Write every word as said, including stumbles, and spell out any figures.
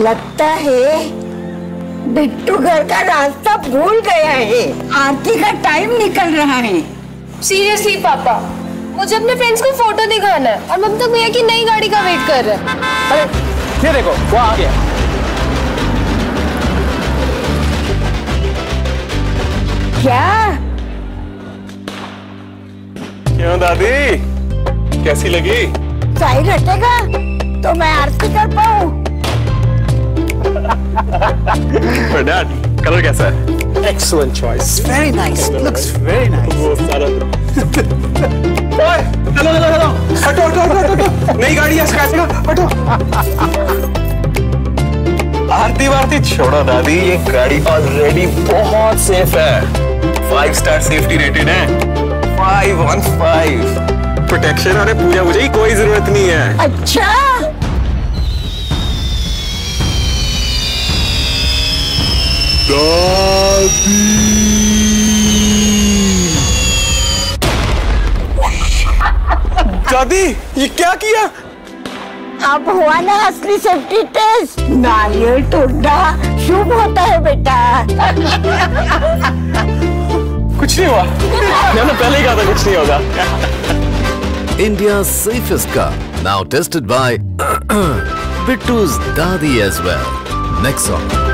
लगता है बिट्टू घर का रास्ता भूल गया है। आरती का टाइम निकल रहा है। सीरियसली पापा, मुझे अपने फ्रेंड्स को फोटो दिखाना है और हम तक भैया की नई गाड़ी का वेट कर रहे हैं। अरे ये देखो वो आ गया। क्या क्यों दादी, कैसी लगी? सही रटेगा तो मैं आरती कर पाऊँ। डैड, कलर कैसा है? Excellent choice. Very nice. Looks very nice. वो सारा ओए, चलो चलो चलो, हटो हटो हटो हटो, नई गाड़ी है स्क्रैच का, हटो। आरती वारती छोड़ो दादी, ये गाड़ी ऑलरेडी बहुत सेफ है। फाइव स्टार सेफ्टी रेटेड है, फाइव ऑन फाइव प्रोटेक्शन। अरे पूजा मुझे कोई जरूरत नहीं है। अच्छा दादी, ये क्या किया? अब हुआ ना असली सेफ्टी टेस्ट। नारियल तोड़ना शुभ होता है बेटा। कुछ नहीं हुआ। मैंने पहले ही कहा था कुछ नहीं होगा। India's safest car, now tested by Bittu's Dadi as well. Nexon.